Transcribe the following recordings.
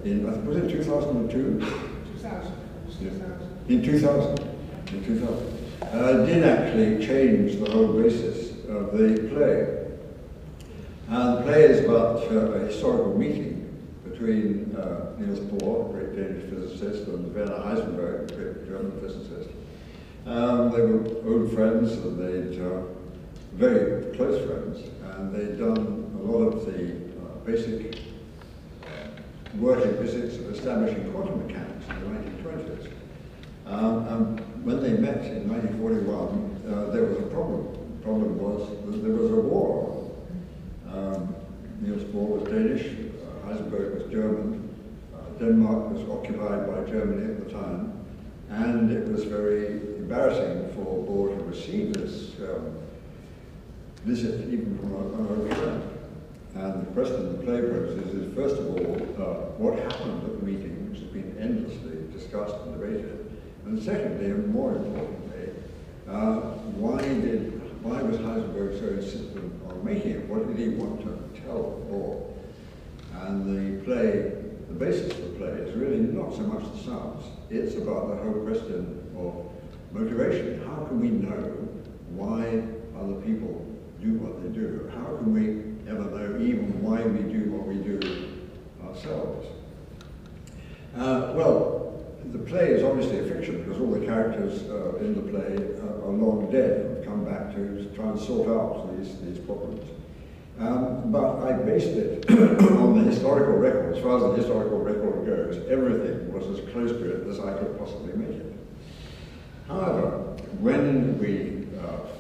was it 2002? 2000. In 2000. Did actually change the whole basis of the play. And the play is about a historical meeting between Niels Bohr, a great Danish physicist, and Werner Heisenberg, a great German physicist. They were old friends, and they'd very close friends, and they'd done a lot of the basic work in physics of establishing quantum mechanics in the 1920s. And when they met in 1941, there was a problem. The problem was that there was a war. Niels Bohr was Danish, Heisenberg was German, Denmark was occupied by Germany at the time, and it was very embarrassing for Bohr to receive this visit even from an old friend. And the question the play poses is, first of all, what happened at the meeting, which has been endlessly discussed and debated, and secondly, and more importantly, why was Heisenberg so insistent on making it? What did he want to tell Bohr? And the play, the basis of the play is really not so much the science, it's about the whole question of motivation. How can we know why other people do what they do? How can we ever know even why we do what we do ourselves? Well, the play is obviously a fiction because all the characters in the play are long dead and come back to try and sort out these problems. But I based it on the historical record. As far as the historical record goes, everything was as close to it as I could possibly make it. However, when we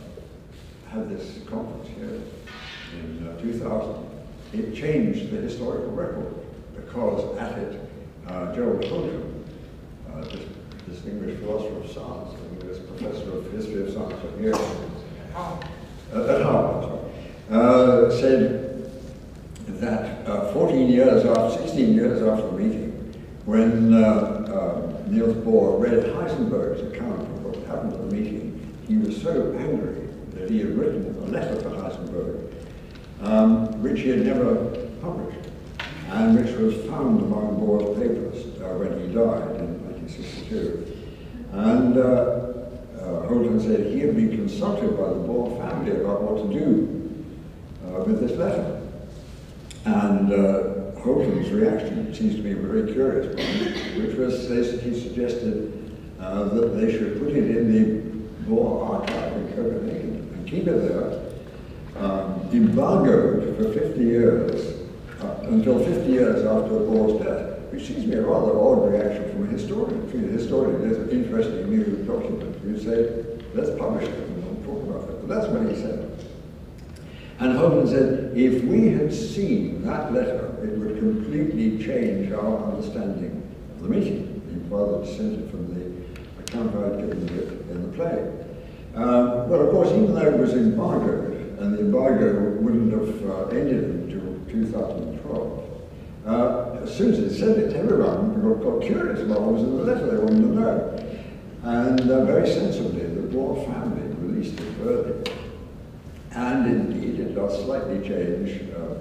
had this conference here in 2000, it changed the historical record because at it, Gerald Holcomb, distinguished philosopher of science, and he was professor of history of science at Yale, at Harvard, said that 16 years after the meeting, when Niels Bohr read Heisenberg's account of what happened at the meeting, he was so angry that he had written a letter to Heisenberg, which he had never published, and which was found among Bohr's papers when he died in 1962. And Holden said he had been consulted by the Bohr family about what to do with this letter. And Holden's reaction seems to be a very curious one, which was he suggested that they should put it in the Bohr archive in Copenhagen and keep it there, embargoed for 50 years, until 50 years after Bohr's death, which seems to be a rather odd reaction from a historian. From a historian, there's an interesting new document. You say, let's publish it and we'll talk about it. But that's what he said. And Holden said, if we had seen that letter, it would completely change our understanding of the meeting. He rather dissented from the account I had given of it in the play. Well, of course, even though it was embargoed, and the embargo wouldn't have ended until 2012, as soon as it said it, everyone got curious about what was in the letter. They wanted to know. And very sensibly, the Bohr family released it early. And indeed, it does slightly change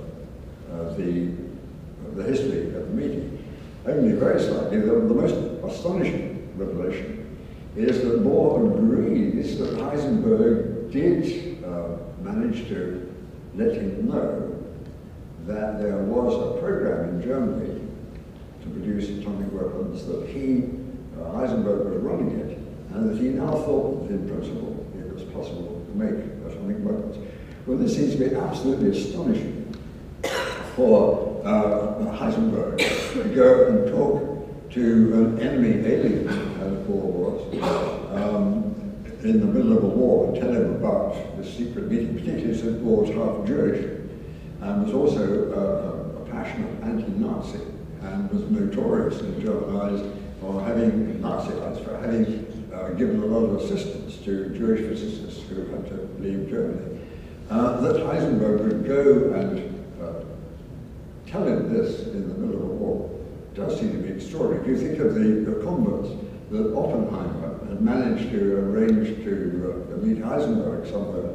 the history of the meeting. Only very slightly. The most astonishing revelation is that Bohr agrees that Heisenberg did manage to let him know that there was a program in Germany to produce atomic weapons, that Heisenberg was running it, and that he now thought that in principle it was possible to make atomic weapons. Well, this seems to be absolutely astonishing for Heisenberg to go and talk to an enemy alien, as Bohr was, in the middle of a war, and tell him about this secret meeting, particularly since Bohr was half Jewish, and was also a passionate anti-Nazi, and was notorious in German eyes for having, Nazi eyes, for having given a lot of assistance to Jewish physicists who had to leave Germany. That Heisenberg would go and tell him this in the middle of a war does seem to be extraordinary. If you think of the converse that Oppenheimer had managed to arrange to meet Heisenberg somewhere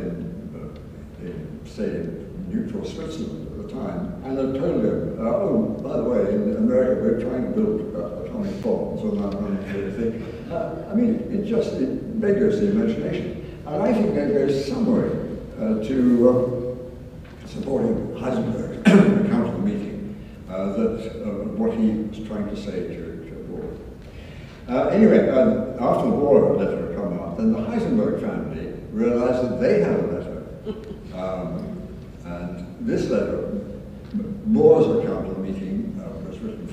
say, neutral Switzerland at the time, and had told him, oh, we're trying to build atomic bombs or that kind of thing. I mean, it beggars the imagination. And I think that goes some way to supporting Heisenberg's account of the meeting, what he was trying to say to Bohr. Anyway, after the Bohr letter had come out, then the Heisenberg family realized that they had a letter. And this letter, Bohr's account of the meeting, was written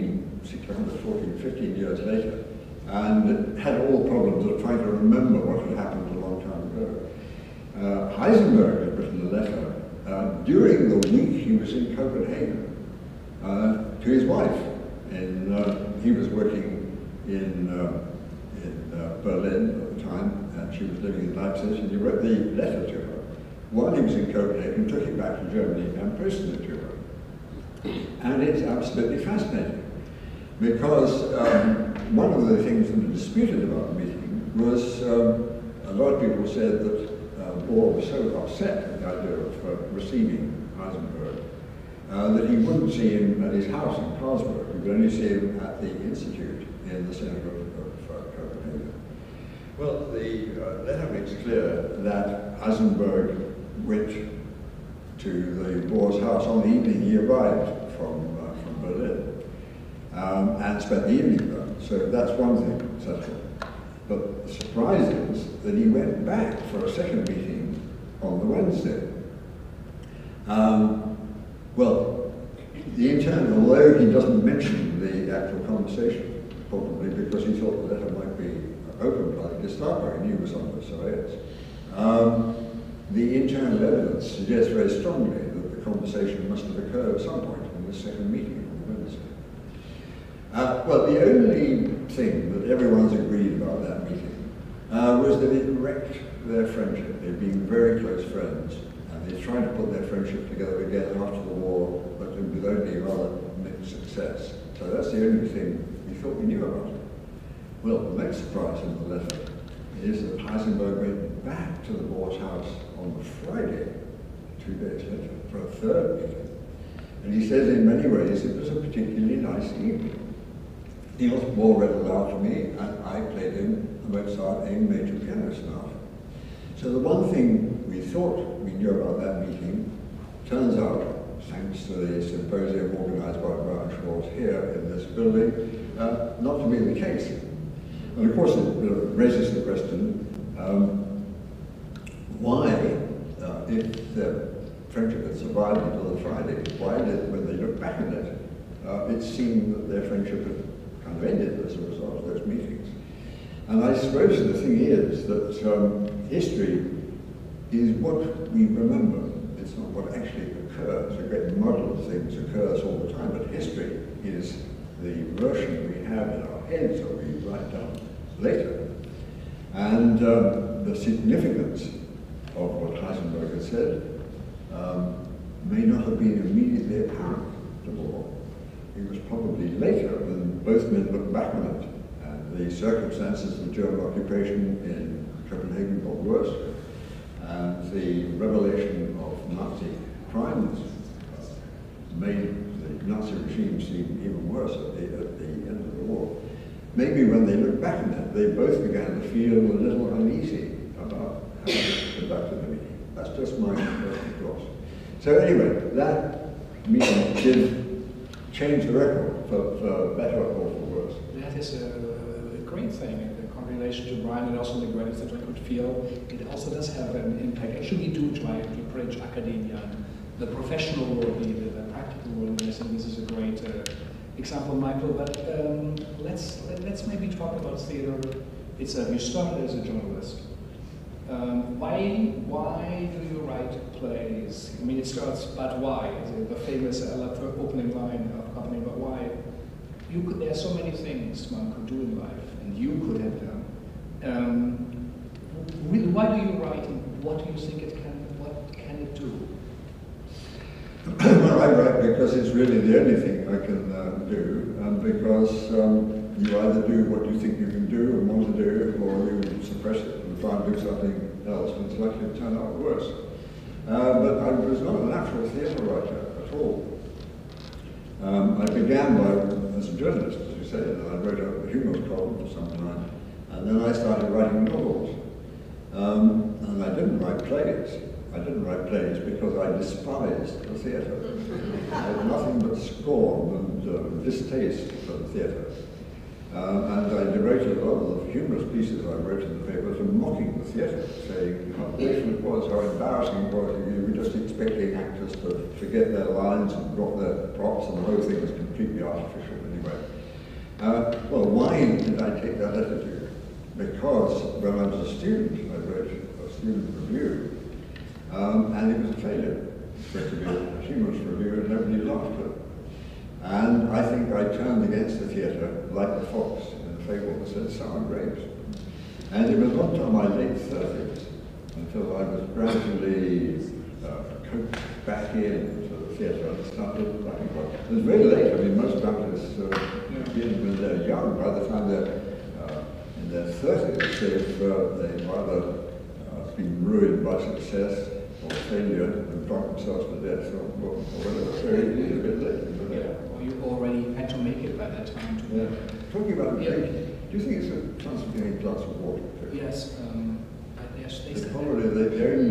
15 years later, and it had all the problems of trying to remember what had happened a long time ago. Heisenberg had written a letter during the week he was in Copenhagen to his wife. He was working in Berlin at the time, and she was living in Leipzig, and he wrote the letter to her while he was in Copenhagen, took it back to Germany and posted it to her. And it's absolutely fascinating, because one of the things that was disputed about the meeting was a lot of people said that Bohr was so upset at the idea of receiving Heisenberg that he wouldn't see him at his house in Carlsberg. He would only see him at the Institute in the center of Copenhagen. Well, the letter makes clear that Heisenberg went to the Bohr's house on the evening he arrived from Berlin and spent the evening there. So that's one thing settled. But the surprise is that he went back for a second meeting on the Wednesday. Well, the internal, although he doesn't mention the actual conversation, probably because he thought the letter might be opened by the Gestapo, he knew it was on the Soviets. The internal evidence suggests very strongly that the conversation must have occurred at some point in the second meeting on Wednesday. Well, the only thing that everyone's agreed about that meeting was that it wrecked their friendship. They'd been very close friends, and they tried to put their friendship together again after the war, but with only rather mixed success. So that's the only thing we thought we knew about it. Well, the next surprise in the letter is that Heisenberg went back to the Bohr's house on the Friday, 2 days later, for a third meeting. And he says in many ways it was a particularly nice evening. Niels Bohr read aloud to me, and I played him a Mozart A major piano sonata. So the one thing we thought we knew about that meeting turns out, thanks to the symposium organized by Brian Schwartz here in this building, not to be the case. And of course, it raises the question, why, if the friendship had survived until the Friday, why did, when they look back at it, it seemed that their friendship had kind of ended as a result of those meetings? And I suppose the thing is that history is what we remember. It's not what actually occurs. A great model of things occurs all the time, but history is the version we have in our heads or we write down later. And the significance of what Heisenberg had said may not have been immediately apparent to Bohr. It was probably later when both men looked back on it, and the circumstances of German occupation in Copenhagen got worse, and the revelation of Nazi crimes made the Nazi regime seem even worse at the end of the war. Maybe when they looked back on it, they both began to feel a little uneasy about how they conducted the meeting. That's just my personal thoughts. So anyway, that meeting did change the record for better or for worse. That is a great thing, the correlation to Brian, and also the greatest that I could feel. It also does have an impact. Actually, we do try to bridge academia and the professional world, the practical world, and I think this is a great example, Michael. But let's maybe talk about theater itself. You started as a journalist. Why do you write plays? I mean, it starts, but why? The famous opening line of Company, but why? There are so many things one could do in life, and you could have done. Really, why do you write, and what do you think what can it do? Well, I write because it's really the only thing I can do, and because you either do what you think you can do and want to do, or you suppress it and try and do something else, and it's likely to turn out worse. But I was not a natural theatre writer at all. I began by as a journalist, as you say, and I wrote a humorous column for some time, and then I started writing novels. And I didn't write plays. I didn't write plays because I despised the theatre. I had nothing but scorn and distaste for the theatre. And I devoted a lot of the humorous pieces I wrote in the paper to mocking the theatre, saying how awful it was, how embarrassing it was. You were just expecting actors to forget their lines and drop their props, and the whole thing was completely artificial anyway. Well, why did I take that attitude? Because when I was a student, I wrote a student review, and it was a failure. It was supposed to be a humorous review, and nobody laughed at it. And I think I turned against the theatre like the fox in the fable that said sour grapes. And it was not until my late 30s, until I was gradually coaxed back into the theatre and started writing. It was very late. I mean, most actors begin when they're young. By the time they're in their 30s, they've either been ruined by success or failure and drunk themselves to death or whatever. So it is a bit late. Or you already had to make it by that time. Talking about drinking, do you think it's a chance of getting a glass of water? Yes. Yes, they said probably the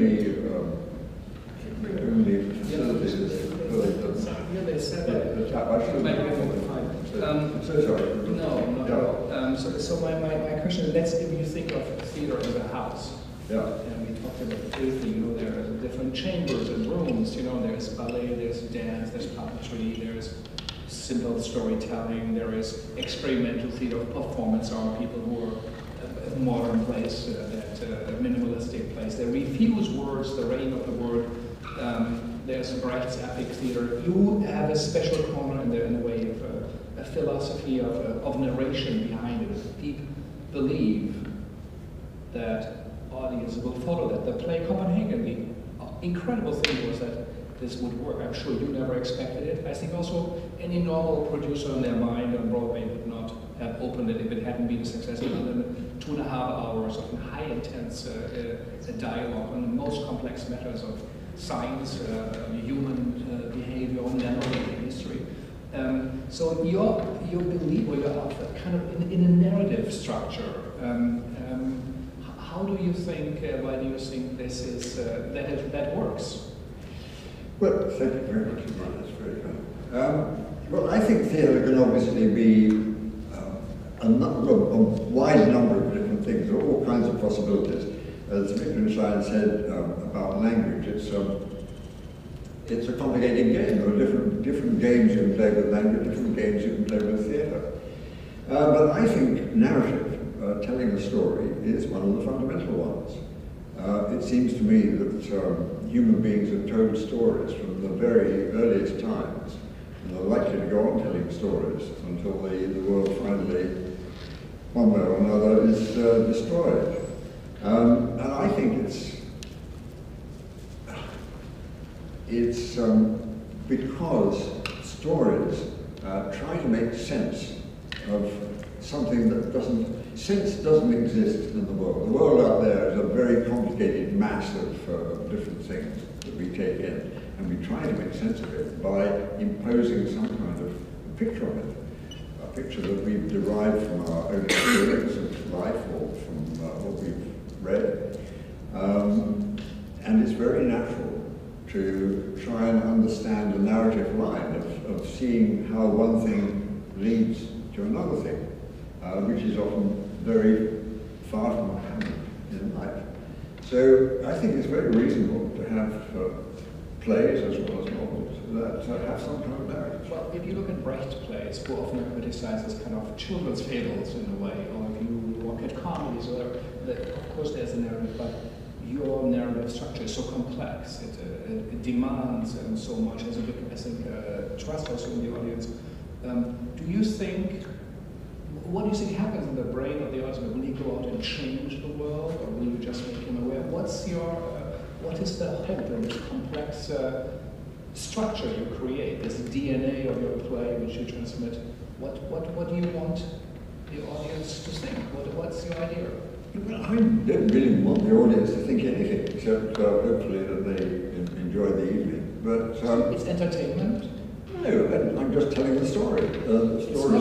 only facilities yeah, they said that. the tap. I should have so sorry. No, not at all. So my question is, if you think of theatre as a house, and we talked about briefly, there are different chambers and rooms, there's ballet, there's dance, there's puppetry, there's simple storytelling, there is experimental theatre of performance, or people who are a modern place, a minimalistic place. They refuse words, the reign of the word. There's Brecht's epic theatre. You have a special corner in the way of a philosophy of narration behind it, a deep belief that audience will follow that. The play Copenhagen, the incredible thing was that this would work. I'm sure you never expected it. I think also any normal producer in their mind on Broadway would not have opened it if it hadn't been a success. Other than 2.5 hours of high intense dialogue on the most complex matters of science, human behavior, and then history. So your belief, or your outfit, kind of in a narrative structure. How do you think? Why do you think this is that works? Well, thank you very much. That's very kind. Well, I think theatre can obviously be a wide number of different things. There are all kinds of possibilities. As Wittgenstein said about language, it's a complicated game. There are different games you can play with language, different games you can play with theatre. But I think narrative, telling a story, is one of the fundamental ones. It seems to me that human beings have told stories from the very earliest times, and are likely to go on telling stories until the world finally, one way or another, is destroyed. And I think it's because stories try to make sense of something that doesn't exist in the world. The world out there is a very complicated mass of different things that we take in, and we try to make sense of it by imposing some kind of picture on it, a picture that we've derived from our own experience of life or from what we've read. And it's very natural to try and understand a narrative line of seeing how one thing leads to another thing, which is often very far from what happened in life. So I think it's very reasonable to have plays as well as novels that have some kind of narrative. Well, if you look at Brecht plays, who often are criticized as kind of children's fables in a way, or if you look at comedies, of course there's a narrative, but your narrative structure is so complex. It demands so much, has a big, I think, trust also in the audience. Do you think, what do you think happens in the brain of the audience? Will you go out and change the world, or will you just make him aware? What is the hope in this complex structure you create, this DNA of your play which you transmit? What do you want the audience to think? What's your idea? Well, I don't really want the audience to think anything, except hopefully that they enjoy the evening. But it's entertainment? No, I'm just telling the story. The story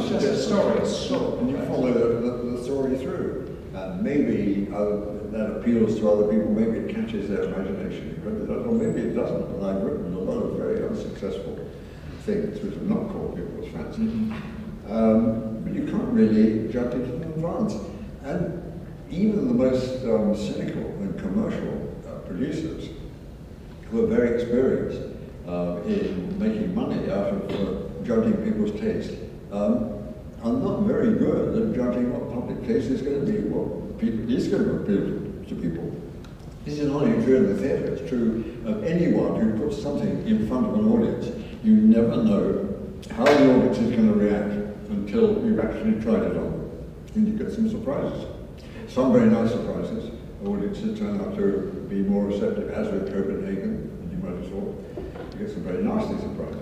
story. So, and you follow the story through. And maybe that appeals to other people, maybe it catches their imagination, or maybe it doesn't. And I've written a lot of very unsuccessful things which have not caught people's fancy. But you can't really judge it in advance. And even the most cynical and commercial producers, who are very experienced in making money out of judging people's taste, are not very good at judging what public taste is going to be, what people is going to appeal to people. This is not only true in the theatre, it's true of anyone who puts something in front of an audience. You never know how the audience is going to react until you've actually tried it on. And you get some surprises. Some very nice surprises. Audiences turn out to be more receptive, as with Copenhagen, as you might have thought. You get some very nasty surprises.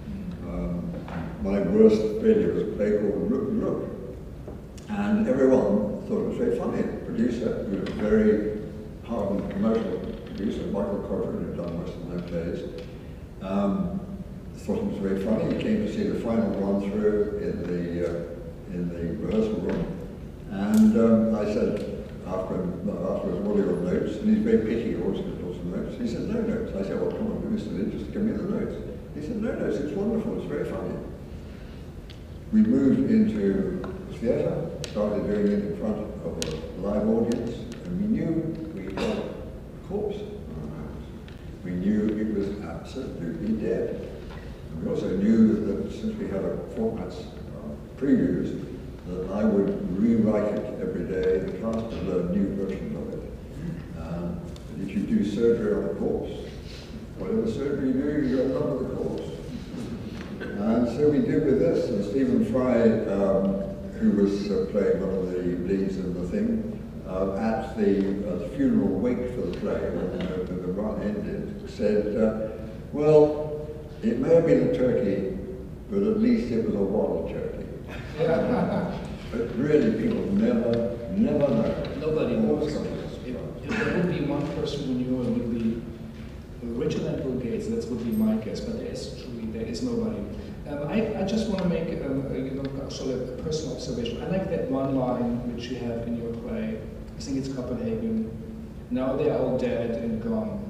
My worst failure was a play called Look, Look. And everyone thought it was very funny. The producer, who was a very hardened commercial producer, Michael Codron, who had done most of my plays, thought it was very funny. He came to see the final run through in the rehearsal room. And I said, afterwards, what are your notes? And he's very picky, he always gives lots of notes. He said, no notes. I said, well, come on, Mr. Lynch, just give me the notes. He said, no notes, it's wonderful, it's very funny. We moved into theatre, started doing it in front of a live audience, and we knew we had a corpse on our hands. We knew it was absolutely dead. And we also knew that since we had a format previews, that I would rewrite it every day, the cast would learn new versions of it. And if you do surgery on a corpse, whatever surgery you do, you got love of the corpse. And so we did with this, and Stephen Fry, who was playing one of the leads in the thing, at the funeral wake for the play, when the run ended, said, well, it may have been a turkey, but at least it was a wild turkey. But really, people never know. Nobody knows. If there would be one person who knew, it would be Richard and Bill Gates. That would be my guess, but there is nobody. I just want to make sort of a personal observation. I like that one line which you have in your play. I think it's Copenhagen. Now they are all dead and gone.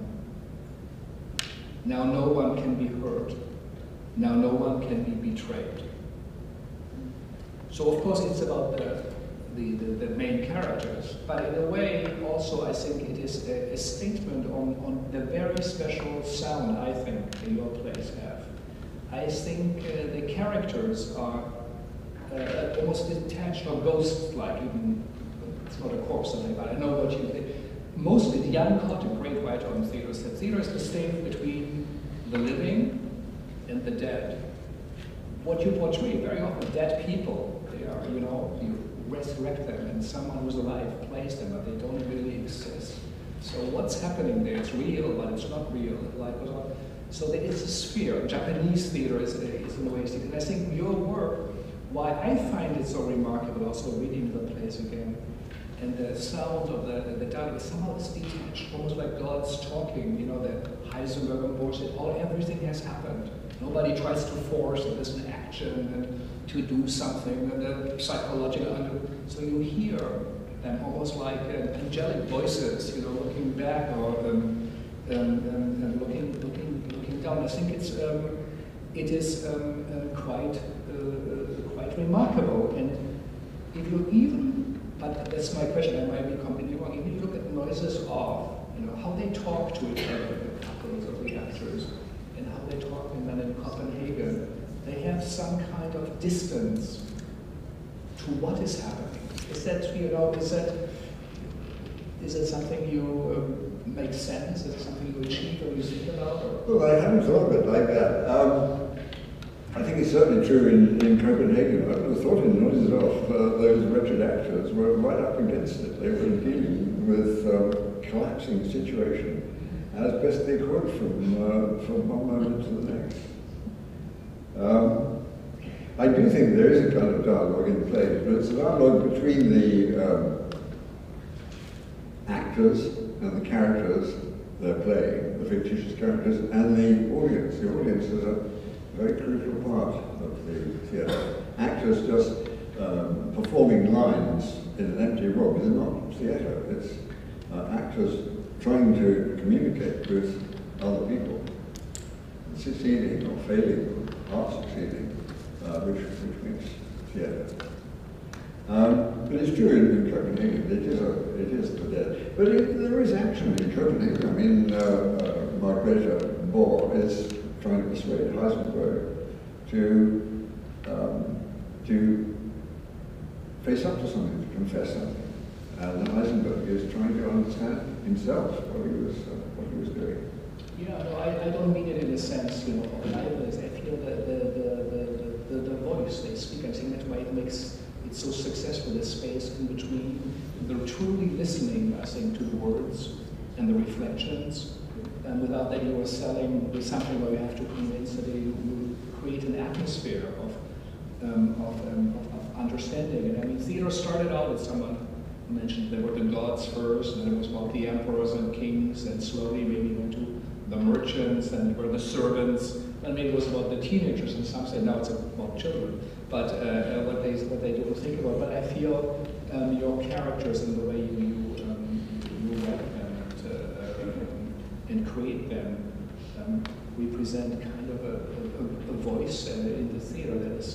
Now no one can be hurt. Now no one can be betrayed. So of course it's about the main characters, but in a way also I think it is a statement on the very special sound I think that your plays have. I think the characters are almost detached or ghost-like, even it's not a corpse something, but I know what you think. Mostly, Jan Kott, a great writer on theatre, said theatre is the state between the living and the dead. What you portray very often, dead people, they are, you resurrect them and someone who's alive plays them, but they don't really exist. So what's happening there? It's real, but it's not real. Like, so there is a sphere. Japanese theatre is in a way, and I think your work, why I find it so remarkable, also reading the plays again, and the sound of the dialogue, somehow it's detached, almost like God's talking, the Heisenberg and Bohr, everything has happened. Nobody tries to force that there's an action and to do something, and the psychological, so you hear them almost like angelic voices, looking back or and looking down. I think it is quite remarkable. And if you even, but that's my question, I might be completely wrong. If you look at Noises Off, how they talk to each other, the couples of the actors, and how they talk, and then in Copenhagen, they have some kind of distance to what is happening. Is that, is that something you make sense? Is it something you achieve or you think about? Or? Well, I hadn't thought of it like that. I think it's certainly true in Copenhagen. I would have thought in Noises Off, those wretched actors were right up against it. They were dealing with a collapsing situation as best they could from one moment to the next. I do think there is a kind of dialogue in the plays, but it's a dialogue between the actors and the characters they're playing, the fictitious characters, and the audience. The audience is a very crucial part of the theatre. Actors just performing lines in an empty room is not theatre. It's actors trying to communicate with other people, succeeding or failing, or half succeeding, which makes theatre. But it's true in Copenhagen. It is the dead. But there is action in Copenhagen. I mean, Margrethe Bohr is trying to persuade Heisenberg to face up to something, to confess something. And Heisenberg is trying to understand himself what he was doing. Yeah, no, I don't mean it in the sense, you know, of likeness. I feel that the voice they speak, I think that's why it makes it so successful, this space in between. They're truly listening, I think, to the words and the reflections. And without that, you are selling with something where you have to convince that you create an atmosphere of understanding. And I mean, theater started out as someone mentioned there were the gods first, and then it was about the emperors and kings, and slowly maybe went to the merchants, and there were the servants, and maybe it was about the teenagers, and some say now it's about children. But what they do think about. But I feel your characters and the way you write them and create them represent kind of a voice in the theater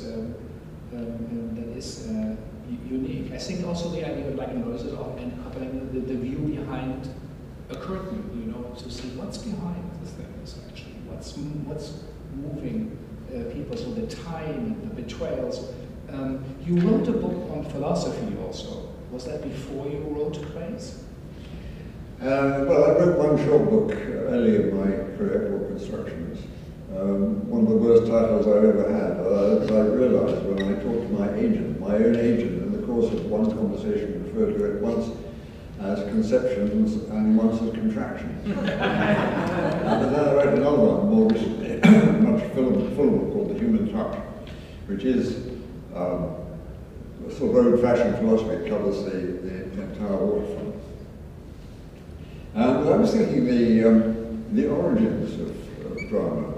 that is unique. I think also the idea of like noises and the view behind a curtain, you know, to see what's behind the things actually, what's moving people, so the time, the betrayals. You wrote a book on philosophy also. Was that before you wrote plays? Well, I wrote one short book early in my career called Constructions. One of the worst titles I've ever had, as I realized when I talked to my own agent, in the course of one conversation, referred to it once as conceptions and once as contractions. But then I wrote another one more recently, much fuller, called The Human Touch, which is a sort of old-fashioned philosophy. It covers the entire waterfront. I was thinking the origins of drama.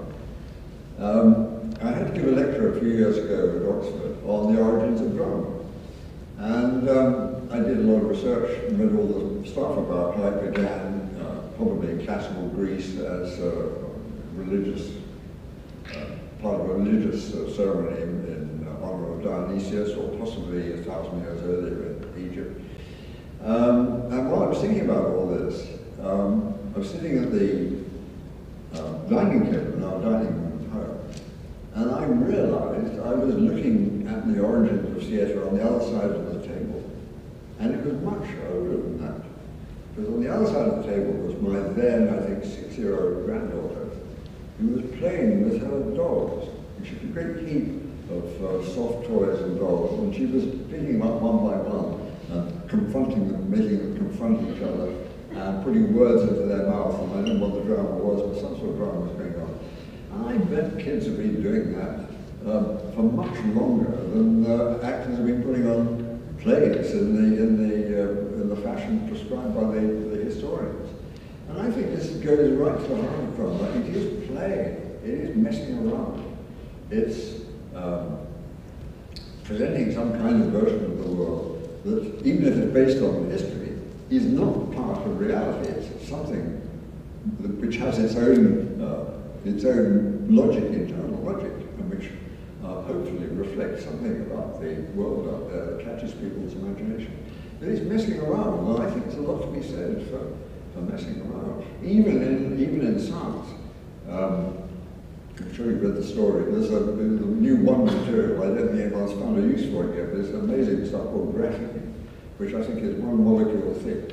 I had to give a lecture a few years ago at Oxford on the origins of drama. And I did a lot of research and read all the stuff about how it began, probably in classical Greece as a religious, part of a religious ceremony in honor of Dionysius, or possibly 1,000 years earlier in Egypt. And while I was thinking about all this, I was sitting at the dining table in our dining room home, and I realized I was looking at the origins of theatre on the other side of the table, and it was much older than that. Because on the other side of the table was my then, I think, 6-year-old granddaughter, who was playing with her dolls. And she had a great heap of soft toys and dolls, and she was picking them up one by one, and confronting them, making them confront each other, and putting words into their mouth. And I don't know what the drama was, but some sort of drama was going on. And I bet kids have been doing that for much longer than actors have been putting on plays in the fashion prescribed by the historians. And I think this goes right to the heart of drama. It is play. It is messing around. It's presenting some kind of version of the world that, even if it's based on history, is not part of reality. It's something which has its own logic, internal logic, and which hopefully reflects something about the world out there that catches people's imagination. But it's messing around, and I think there's a lot to be said for messing around, even in science. I'm sure you've read the story. There's a new one material. I don't think anyone's found a use for it yet, but it's amazing stuff called graphene, which I think is one molecule thick.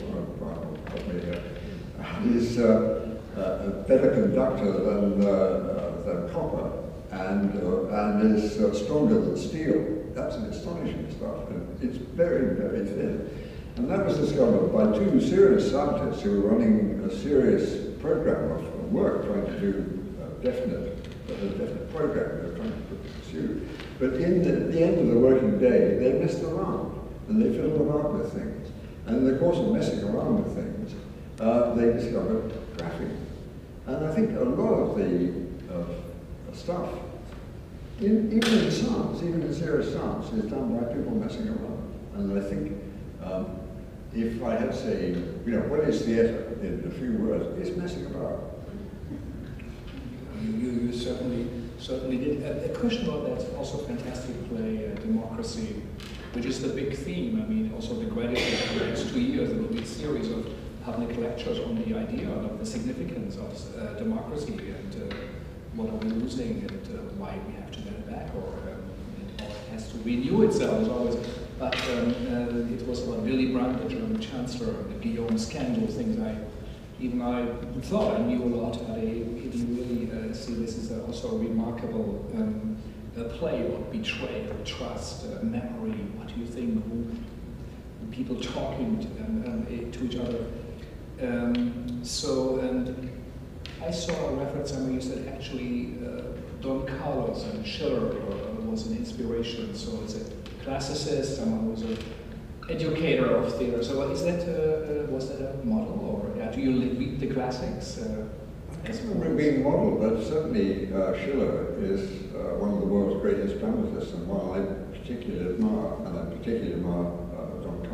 Is a better conductor than copper, and is stronger than steel. That's an astonishing stuff, and it's very, very thin. And that was discovered by two serious scientists who were running a serious program of work, trying to do a definite program they were trying to pursue. But at the end of the working day, they messed around, and they fiddled about with things. And in the course of messing around with things, they discovered graphene. And I think a lot of the stuff even in science, even in serious science, is done by people messing around. And I think if I had to say, what is theatre in a few words, it's messing about. You certainly did. A question about that also fantastic play, Democracy, which is the big theme. I mean, also the graduate for the next 2 years, there will be a series of public lectures on the idea of the significance of democracy and what are we losing and why we have to get it back, or it has to renew itself as always. But it was about Willy Brandt, the German chancellor, the Guillaume scandal, things I thought I knew a lot, but if you really see this as also a remarkable play about betrayal, trust, memory, what do you think, people talking to each other. And I saw a reference somewhere you said actually Don Carlos and Schiller was an inspiration, so it's a classicist, someone who's an educator of theater. So is that was that a model, or do you read the classics? I can't remember being modeled, but certainly Schiller is one of the world's greatest dramatists, and one I particularly admire, and I particularly admire Don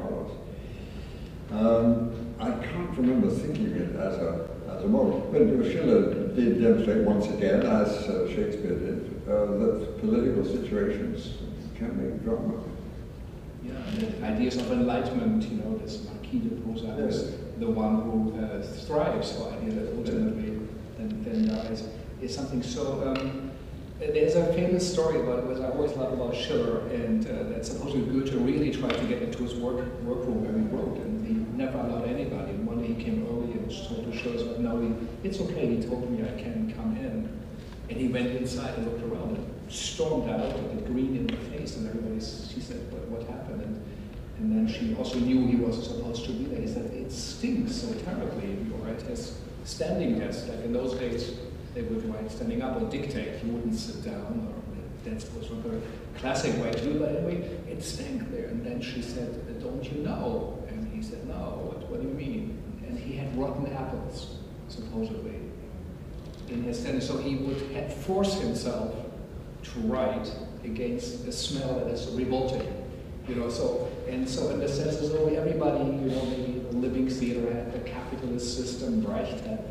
Carlos. I can't remember thinking it as a model, but Schiller did demonstrate once again, as Shakespeare did, that political situations can make drama. Yeah, and the ideas of enlightenment, this Marquis de Posadas, yes, the one who thrives for idea that ultimately then dies, is something so. There's a famous story about what I always love about Schiller, and that supposedly Goethe really tried to get into his workroom where he wrote, and he never allowed anybody. And one day he came early and told Schiller, "No, it's okay. He told me I can come in." And he went inside and looked around and stormed out with the green in the face, and she said, "What happened?" And then she also knew he wasn't supposed to be there. He said, "It stinks so terribly. You're at his standing desk. Like in those days, they would write standing up or dictate. You wouldn't sit down, or that's was not the classic way to do it. But anyway, it stank there." And then she said, "Don't you know?" And he said, "No. What do you mean?" And he had rotten apples, supposedly, in his standing. So he would force himself to write against a smell that is revolting. So in the sense as though everybody, maybe the living theater had the capitalist system, Brecht had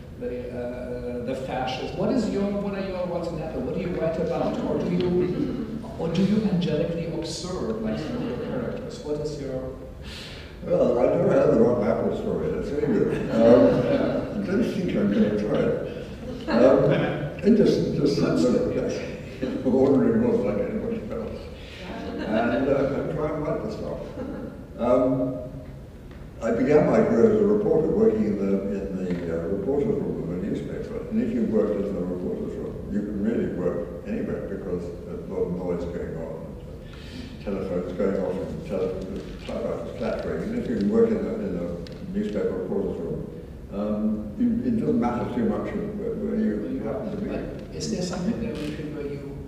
the fascist. What's an apple? What do you write about? Or do you angelically observe like some of your characters? What is your... Well, I never had the rotten apple story, that's very good. I don't think I'm going to try it. It just sounds like ordinary was like anybody else. And I try and write the stuff. I began my career as a reporter, working in the reporter's room of a newspaper. And if you worked in the reporter's room, you can really work anywhere because there's a lot of noise going on, telephones going off, and typewriters clattering. And if you can work in a newspaper reporter's room, it doesn't matter too much where you happen to be. Is there something that where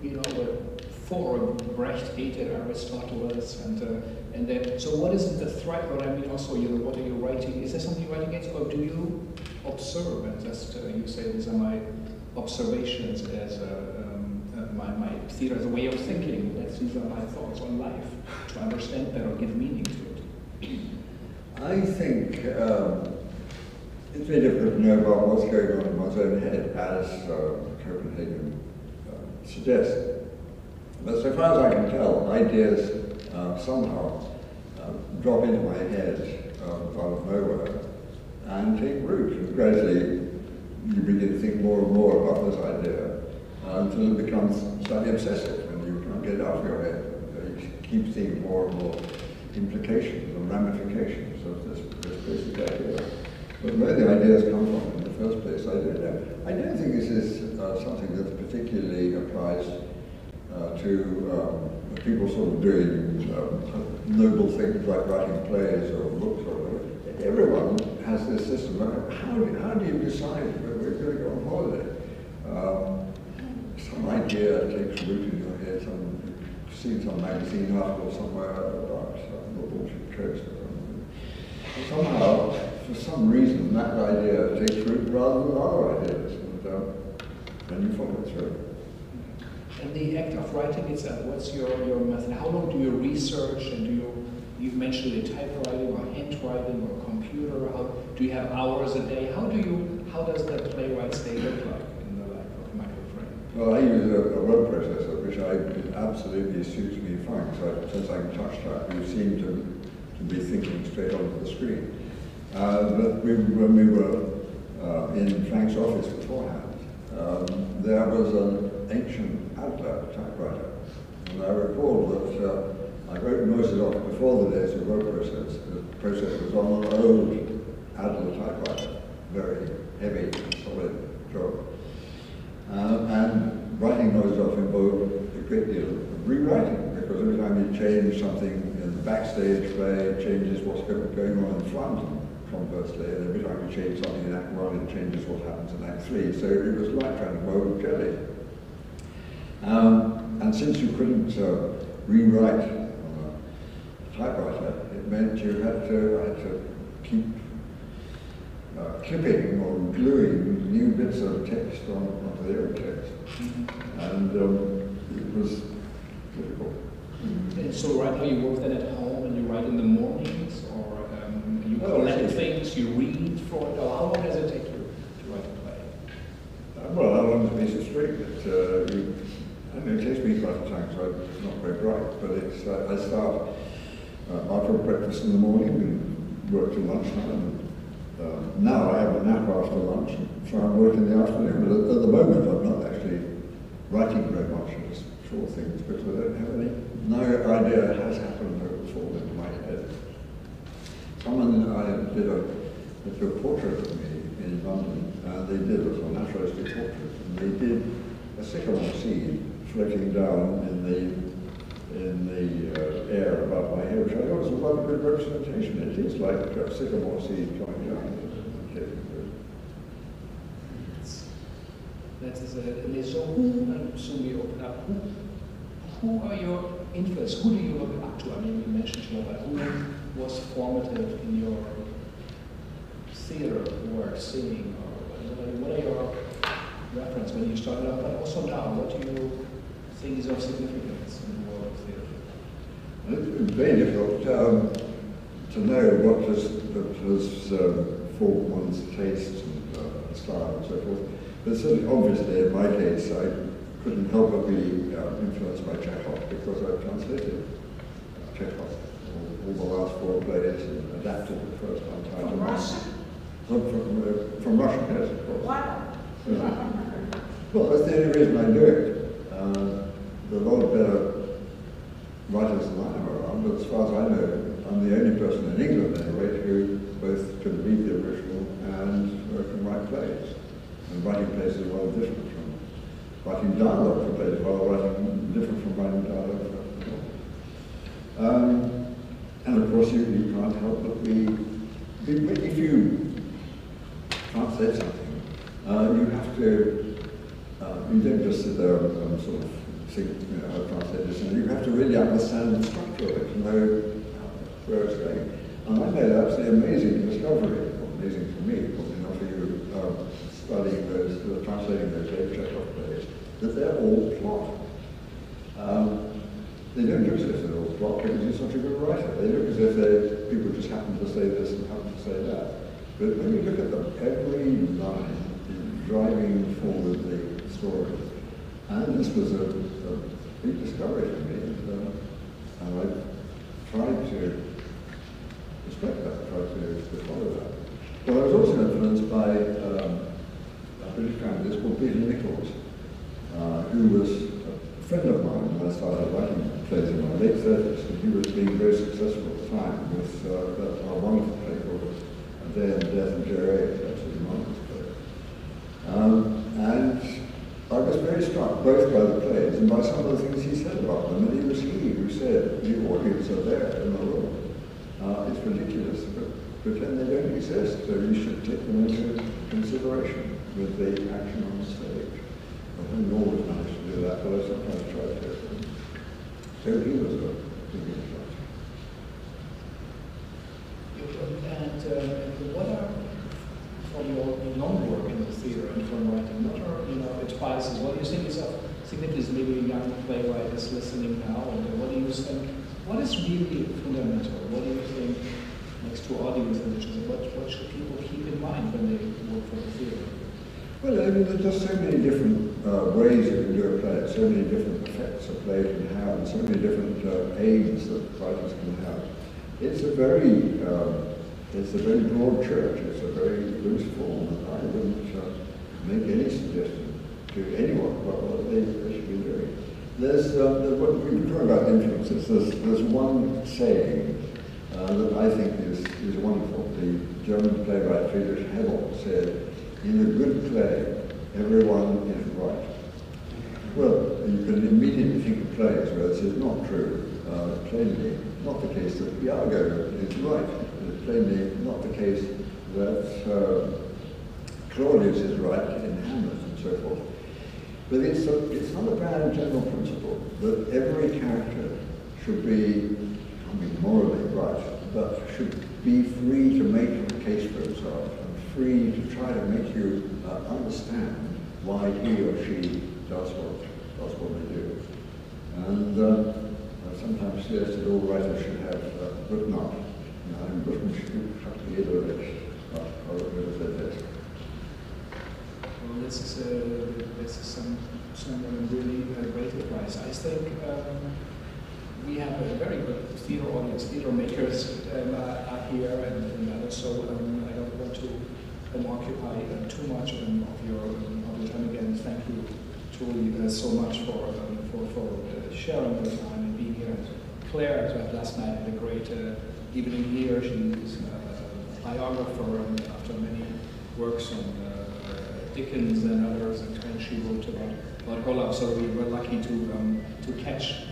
for Brecht hated Aristoteles and then, so what is the threat? What I mean also, what are you writing? Is there something you're writing against, or do you observe and just you say these are my observations as my theater as a way of thinking? These are my thoughts on life to understand better, give meaning to it. I think it's very difficult to know about what's going on in one's own head, as Copenhagen suggests. But so far as I can tell, ideas somehow drop into my head out of nowhere and take root. And gradually, you begin to think more and more about this idea until it becomes slightly obsessive, and you can't get it out of your head. You keep seeing more and more implications and ramifications of this basic idea. But where the ideas come from in the first place, I don't know. I don't think this is something that particularly applies to people sort of doing noble things like writing plays or books or whatever. Everyone has this system. How do you decide whether we're going to go on holiday? Some idea takes root in your head. You've seen some magazine article somewhere about the Baltic coast. Somehow, for some reason, that idea takes root rather than other ideas, and you follow it through. And the act of writing itself, what's your method? How long do you research, and you mentioned the typewriting or handwriting or computer? Do you have hours a day? How does the playwright's day look like in the life of Michael Frayn? Well, I use a word processor, which it absolutely suits me fine. So since I can touch type, you seem to be thinking straight onto the screen. But when we were in Frank's office beforehand, there was an ancient Adler typewriter. And I recall that I wrote most of it off before the days of word process. The process was on an old Adler typewriter, very heavy, solid job. And writing those off involved a great deal of rewriting, because every time you change something in the backstage play, it changes what's going on in front, conversely, and every time you change something in Act 1, it changes what happens in Act 3. So it was like trying to mold jelly. And since you couldn't rewrite on a typewriter, it meant you had to keep clipping or gluing new bits of text onto the old text. And it was difficult. And so right now you work then at home and you write in the mornings, or you collect things, you read for it, or how long does it take you to write a play? Well, how long is a piece of string? It takes me quite a time, so it's not very bright, but I start after breakfast in the morning and work till lunchtime. Now I have a nap after lunch and try and work in the afternoon, but at the moment I'm not actually writing very much, just short things, because I don't have no idea has happened or it's all into my head. Someone did a portrait of me in London, and they did a naturalistic portrait, and they did a sycamore seed floating down in the air above my head, which I thought was a rather good representation. It is like a sycamore seed coming down. That is so who, soon we open up, who are your influences? Who do you look up to? I mean, you mentioned Schubert. Who was formative in your theater work, singing, or what are your references when you started out, but also now? What do you think is of significance in the world of theater? It's very difficult to know what has formed one's taste and style and so forth. But certainly, obviously, in my case, I couldn't help but be influenced by Chekhov, because I translated Chekhov, all the last 4 plays, and adapted the first one time. From Russian? From Russian, yes, of course. Wow. Well, that's the only reason I do it. There are a lot of better writers than I am around, but as far as I know, I'm the only person in England, anyway, who both can read the original and can write plays. And writing plays is well different from writing dialogue for plays, while writing different from writing dialogue for films. And of course, you can't help but if you translate something, you have to, you don't just sit there and sort of think, how to translate this, and you have to really understand the structure of it to know where it's going. And I made absolutely amazing discovery, amazing for me, probably not for you, studying translating those Dave Chekhov plays, that they're all plot. They don't look as if they're all plot because he's such a good writer. They look as if people just happen to say this and happen to say that. But when you look at them, every line is driving forward the story. And this was a big discovery for me. And I tried to respect that, tried to follow that. But I was also influenced by a British dramatist called Peter Nichols, who was a friend of mine when I started writing plays in my late 30s, and he was being very successful at the time with a wonderful play called A Day and Death of Jerry, that's a marvelous play. And I was very struck both by the plays and by some of the things he said about them, and it was he who said, the audience are there in the room. It's ridiculous, but pretend they don't exist, so you should take them into consideration with the action on the stage. I haven't always managed to do that, but I sometimes try to. So he was a big influence. And what are, from your long work in the theater and from writing, what are, advices? What do you think is of significance, maybe a young playwright is listening now, and what do you think, what is really fundamental? What do you think, next to audience intelligence, what should people keep in mind when they work for the theatre? Well, I mean, there's just so many different ways you can do a play, so many different effects a play can have, and so many different aims that writers can have. It's a very broad church. It's a very loose form, and I wouldn't make any suggestion to anyone about what they should be doing. There's what we were talking about influences. There's one saying that I think is wonderful. The German playwright Friedrich Hebel said, "In a good play, everyone is right." Well, you can immediately think of plays where this is not true. Plainly, not the case that Iago is right. It's plainly not the case that Claudius is right in Hamlet and so forth. But it's not a bad general principle that every character should be, I mean, morally right, but should be free to make a case for himself and free to try to make you understand why he or she does what they do. And sometimes says that all writers should have written up. I'm written to either of it, or this. Well, this is some really great advice. I think we have a very good theatre audience. Theatre makers are here, and so I don't want to occupy too much of your time again. Thank you, truly, so much for sharing your time and being here. Claire, last night had a great evening here. She's a biographer after many works on Dickens and others, and she wrote about her life. So we were lucky to catch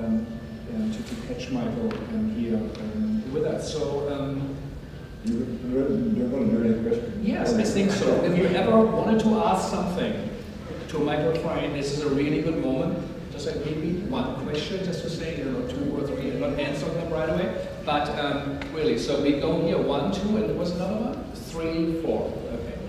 Michael here with us. So. Do you want to do any questions? Yes, I think so. If you ever wanted to ask something to Michael Frayn, this is a really good moment. Just like maybe one question, just to say, two or three, and not answer them right away. But really, so we go here, 1, 2, and there was another one? 3, 4. Okay.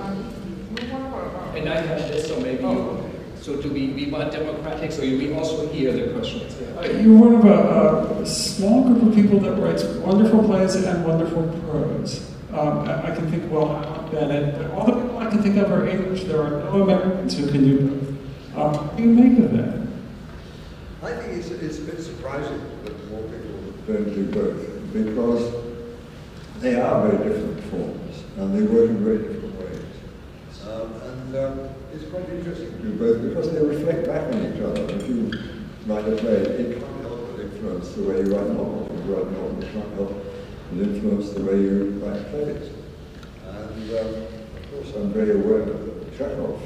And I have this, so maybe so to be more democratic, so we also hear the questions. Yeah. You're one of a small group of people that writes wonderful plays and wonderful prose. I can think, well, Bennett, but all the people I can think of are English. There are no Americans who can do both. What do you make of that? I think it's a bit surprising that more people don't do both, because they are very different forms, and they work in very different ways. It's quite interesting to do both, because they reflect back on each other. If you write a play, it can't help but influence the way you write novels. If you write novels, it can't help but influence the way you write plays. And of course, I'm very aware that Chekhov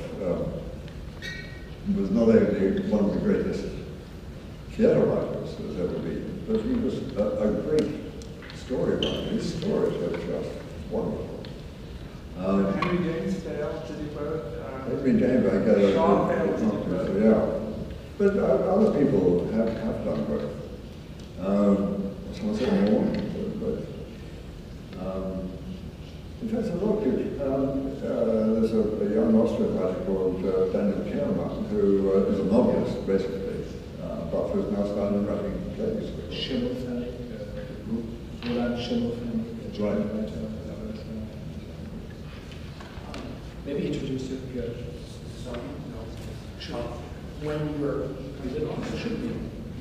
was not only one of the greatest theatre writers there's ever been, but he was a great story writer. His stories are just wonderful. Henry James, did he both? Henry James, I guess. Sean Penn, yeah. But other people have done both. Someone said more, but in fact, there's a lot of people. There's a young Austrian writer called Daniel Kehlmann, who is a novelist, basically, but who's now started writing plays. Schimmelfennig, Roland Schimmelfennig. Right. Maybe introduce it here. Sure. When you were, is it on? It should be.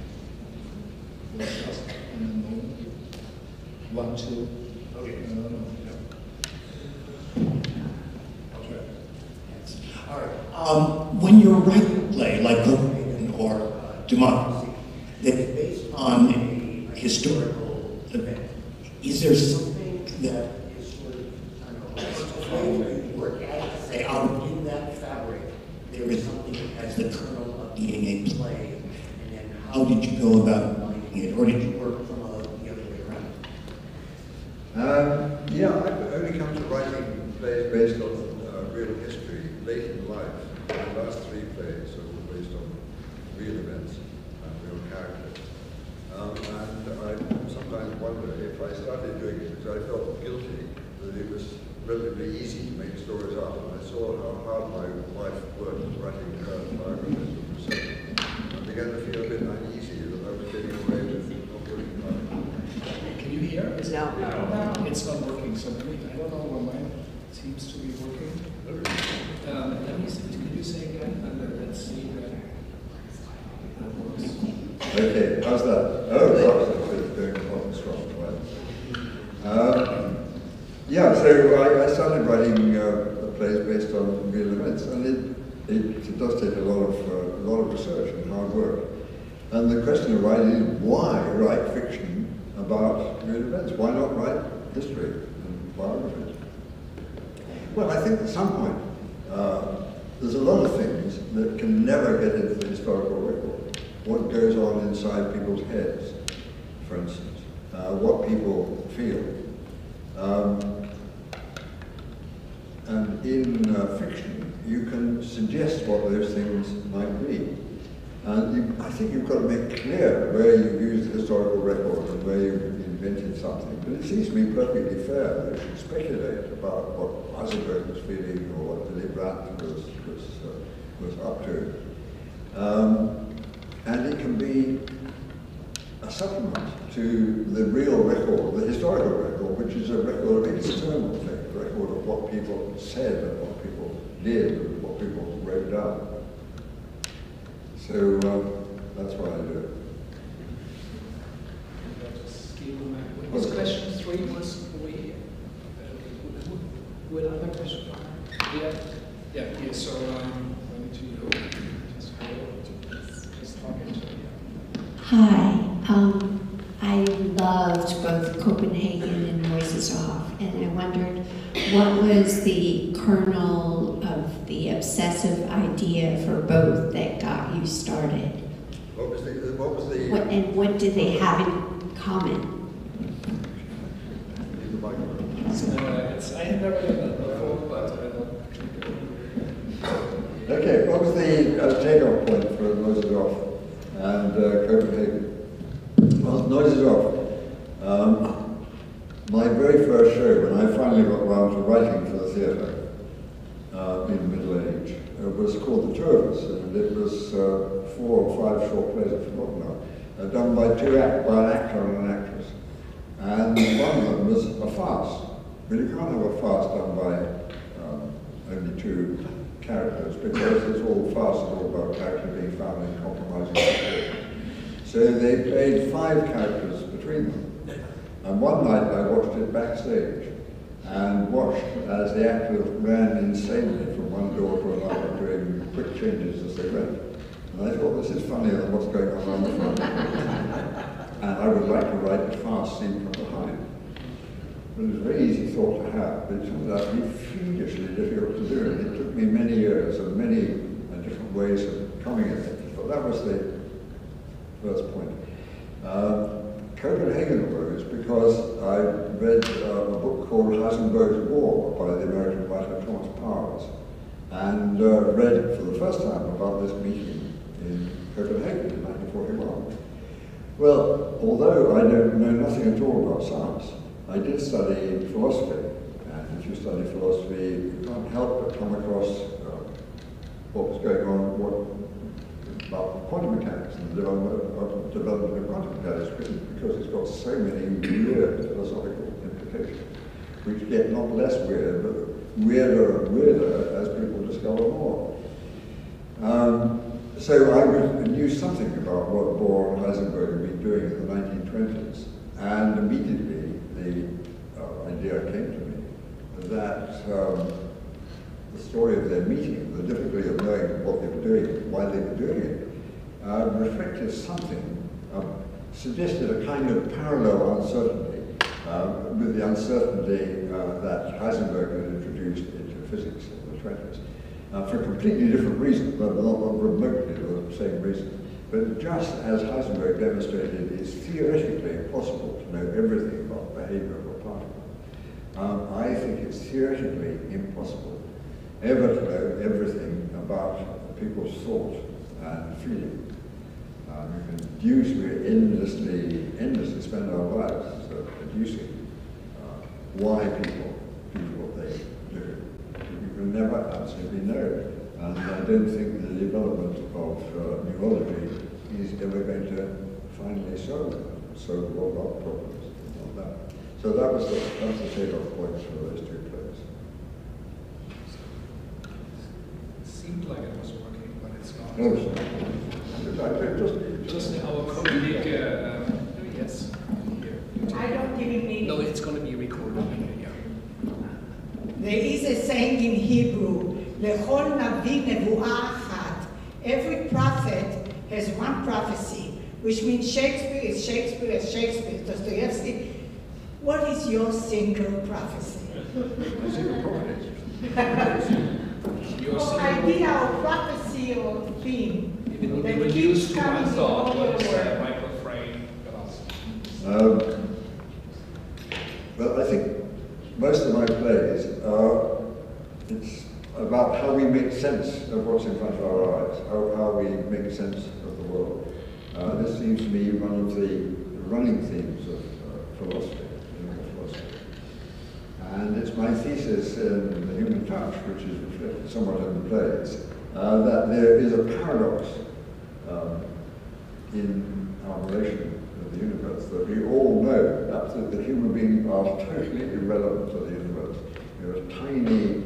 Just in a moment. 1, 2. Okay. No. All right. When you're writing a play like Copenhagen or Democracy, that is based on a historical event, is there something that is sort of, I don't know, work at, say, in that fabric, there is something that has the kernel of being a play, and then how did you go about writing it, or did you work from the other way around? Yeah, I've only come to writing plays based on real history late in life. The last 3 plays are all based on real events and real characters. And I sometimes wonder if I started doing it because I felt guilty that it was relatively easy to make stories up, and I saw how hard my wife worked writing her biographies of herself. began to feel a bit uneasy that I was getting away with not working hard. Can you hear? No. It's not working, so let me, I don't know why mine seems to be working. Let me see, can you say again? And let's see that works. Okay, how's that? Oh, right, it's going hot and strong. Right. Yeah, so I started writing plays based on real events, and it does take a lot of research and hard work. And the question of writing is, why write fiction about real events? Why not write history and biography? Well, I think at some point there's a lot of things that can never get into the historical record. What goes on inside people's heads, for instance, what people feel. And in fiction, you can suggest what those things might be. And I think you've got to make clear where you've used the historical record and where you've invented something. But it seems to me perfectly fair that you should speculate about what Heisenberg was feeling or what Willy Brandt was up to. And it can be a supplement to the real record, the historical record, which is a record of external things, a record of what people said and what people did and what people wrote down. So that's why I do it. Was question 3 was we? Who had another question? Yeah. So going to you. Just talking to you. Hi. I loved both Copenhagen and Voices Off, and I wondered what was the kernel of the obsessive idea for both that got you started? And what did they have in common? I had never done that before, but Okay, what was the takeoff point for Noises Off and Copenhagen? Well, Noises Off. My very first show, when I finally got around to writing for the theatre in middle age, was called The Two of Us, and it was 4 or 5 short plays, I've forgotten now, done by an actor and an actress. And one of them was a farce. But you can't have a farce done by only 2 characters, because it's all farce is all about characters being found in compromising situations. So they played 5 characters between them. And one night I watched it backstage and watched as the actors ran insanely from one door to another, doing quick changes as they went. And I thought, this is funnier than what's going on the front. And I would like to write a farce scene from behind. But it was a very easy thought to have, but it turned out to be fiendishly difficult to do. And it took me many years and many different ways of coming at it. But that was the first point. Copenhagen arose because I read a book called Heisenberg's War by the American writer Thomas Powers, and read for the first time about this meeting in Copenhagen in 1941. Well, although I don't know nothing at all about science, I did study philosophy, and if you study philosophy, you can't help but come across what was going on, about quantum mechanics and the development of quantum mechanics, because it's got so many weird philosophical implications, which get not less weird, but weirder and weirder as people discover more. So I knew something about what Bohr and Heisenberg had been doing in the 1920s, and immediately the idea came to me that the story of their meeting, the difficulty of knowing what they were doing, why they were doing it, reflected something, suggested a kind of parallel uncertainty with the uncertainty that Heisenberg had introduced into physics in the 20s. For completely different reasons, but not remotely the same reason. But just as Heisenberg demonstrated, it's theoretically impossible to know everything about the behavior of a particle. I think it's theoretically impossible ever to know everything about people's thought and feeling. You can deduce, we endlessly spend our lives deducing why people do what they do. You can never absolutely know. And I don't think the development of neurology he's ever going to finally solve all our problems and all that. So that's the takeoff point for those two plays. It seemed like it was working, but it's not. No, Just our colleague, yes. I don't even need No, it's going to be recorded. Yeah. There is a saying in Hebrew, Lechol Navi Nevuah Achat. Every prophet has one prophecy, which means Shakespeare is Shakespeare is Shakespeare. Dostoevsky, what is your single prophecy? Your Or idea or prophecy or theme It will be that reduced keeps to one coming in thought. all your What is work. Michael Frayn? Well, I think most of my plays it's about how we make sense of what's in front of our eyes, how we make sense of the world. This seems to me one of the running themes of philosophy, human philosophy. And it's my thesis in The Human Touch, which is reflected somewhat in the plays, that there is a paradox in our relation with the universe, that we all know that human beings are totally irrelevant to the universe. You're a tiny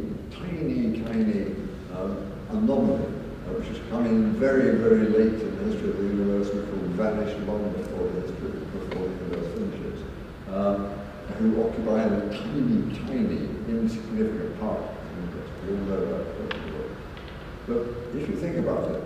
anomaly, which has come in very, very late in the history of the universe, which will vanish long before the universe finishes, who occupy a tiny, insignificant part of the universe. We all know that. But if you think about it,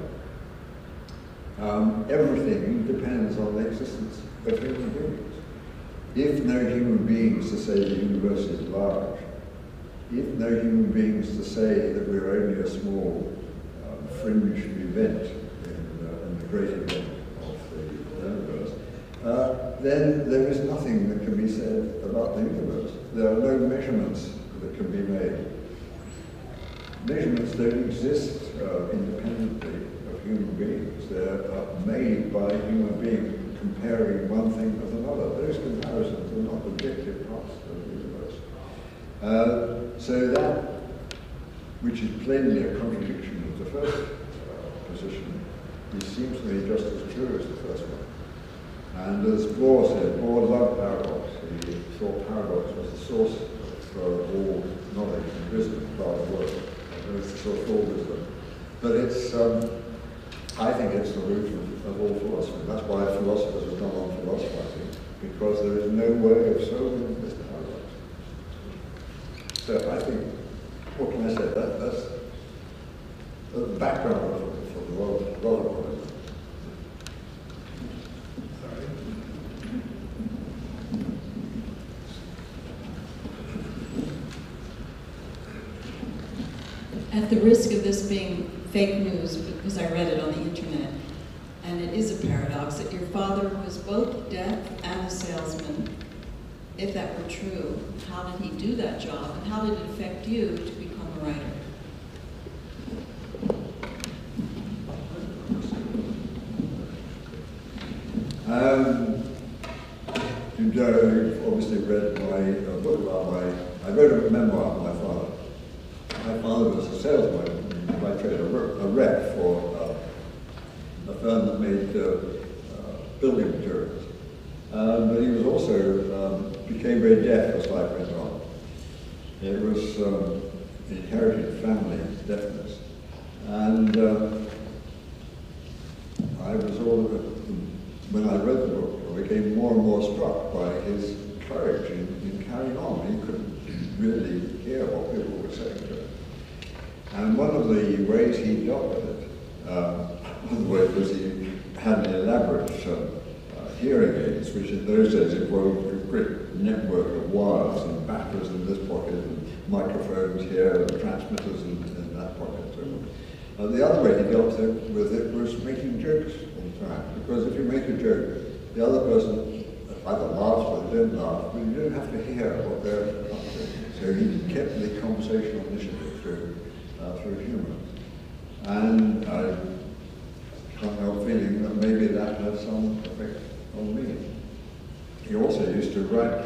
everything depends on the existence of human beings. If no human beings to say the universe is large, if no human beings to say that we're only a small fringe event in the great event of the universe, then there is nothing that can be said about the universe. There are no measurements that can be made. Measurements don't exist independently of human beings. They're made by human beings comparing one thing with another. Those comparisons are not objective parts of the universe. So that, which is plainly a contradiction of the first position, it seems to me just as true as the first one. And as Bohr said, Bohr loved paradox. He thought paradox was the source of all knowledge and wisdom about the world. It was the source of all wisdom. But it's, I think it's the root of all philosophy. That's why philosophers have gone on philosophizing, because there is no way of solving this paradox. So I think, what can I say? That's the background for the world of philosophy. At the risk of this being fake news, because I read it on the internet, and it is a paradox that your father was both deaf and a salesman. If that were true, how did he do that job, and how did it affect you to become a writer? You've obviously read my book about I wrote a memoir of my father. My father was a salesman by trade, a rep for a firm that made building materials. But he was also, became very deaf as life went on. It was inherited family deafness. And I was when I read the book, I became more and more struck by his courage in carrying on. He couldn't really hear what people were saying to him. And one of the ways he dealt with it, one of the ways was he had an elaborate hearing aids, which in those days involved a great network of wires and batteries in this pocket, and microphones here, and transmitters in that pocket. So, the other way he dealt with it was making jokes all the time, because if you make a joke, the other person either laughs or they don't laugh, but you don't have to hear what they're up to. So he kept the conversational initiative through humor. And I can't help feeling that maybe that had some effect on me. He also used to write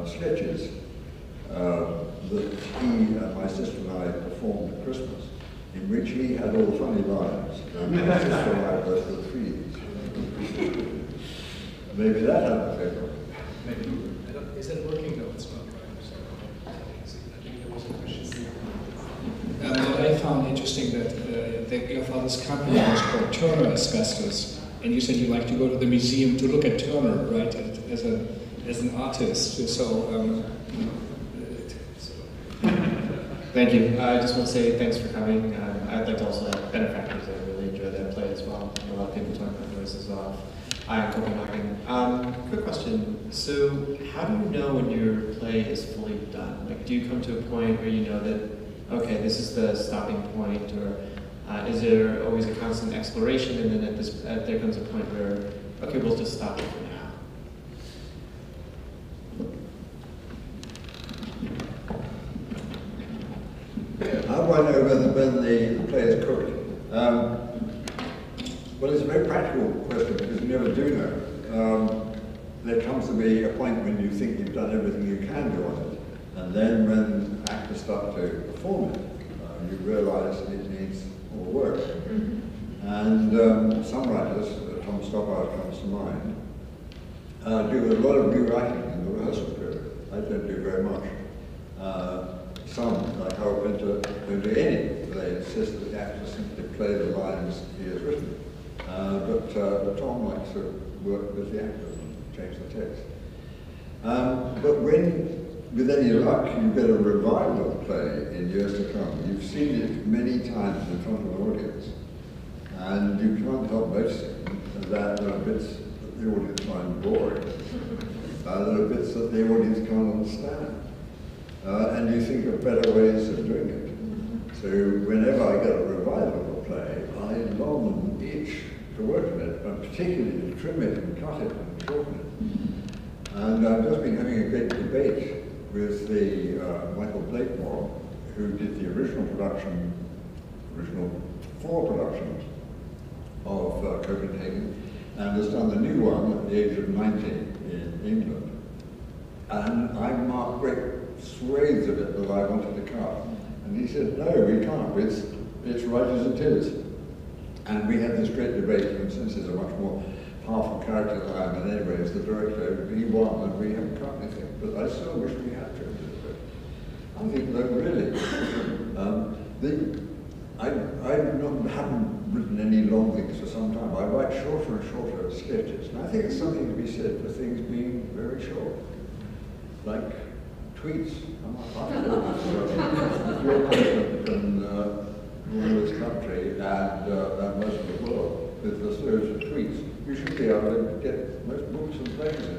sketches that he and my sister and I performed at Christmas in which he had all the funny lines. And I just thought was the freeze. Maybe that had an effect on it. Maybe. Is that working? No, it's not right. So, I think there was a question. What I found interesting that your father's company was called Turner Asbestos, and you said you like to go to the museum to look at Turner, right, as an artist. So, Thank you. I just want to say thanks for coming. I'd like to also have benefactors. I really enjoyed that play as well. A lot of people talk about Voices Off. I'm Copenhagen. Quick question. So, how do you know when your play is fully done? Like, do you come to a point where you know that, okay, this is the stopping point, or is there always a constant exploration, and then there comes a point where, okay, we'll just stop it for now? How do I know when the play is cooked? Well, it's a very practical question because you never do know. There comes to be a point when you think you've done everything you can do on it, and then when actors start to perform it, you realize it needs more work. And some writers, Tom Stoppard comes to mind, do a lot of rewriting in the rehearsal period. I don't do very much. Some, like Harold Pinter, don't do any. They insist that the actor simply play the lines he has written. But Tom likes to work with the actors and change the text. But when, with any luck, you get a revival of the play in years to come, you've seen it many times in front of an audience, and you can't help noticing that there are bits that the audience find boring. There are bits that the audience can't understand. And you think of better ways of doing it. So whenever I get a revival of a play, I long and itch to work on it, but particularly to trim it and cut it and shorten it. And I've just been having a great debate with the Michael Blakemore, who did the original 4 productions of Copenhagen, and has done the new one at the age of 90 in England. And I marked great swathes of it that I wanted to cut. And he said, no, we can't, it's right as it is. And we had this great debate, and since he's a much more powerful character than I am in any way as the director, he won and we haven't cut anything. But I still wish we had trimmed it a bit. I think that really, I haven't written any long things for some time. I write shorter and shorter sketches. And I think it's something to be said for things being very short. Like tweets. I'm your president from this country and most of the world with the series of tweets. You should be able to get most books and plays into